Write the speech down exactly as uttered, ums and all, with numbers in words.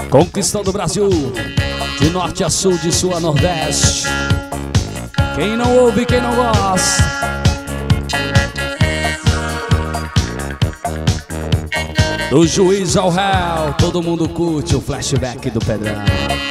Conquistando o Brasil, de norte a sul, de sul a nordeste. Quem não ouve, quem não gosta. Do juiz ao réu, todo mundo curte o flashback do Pedrão.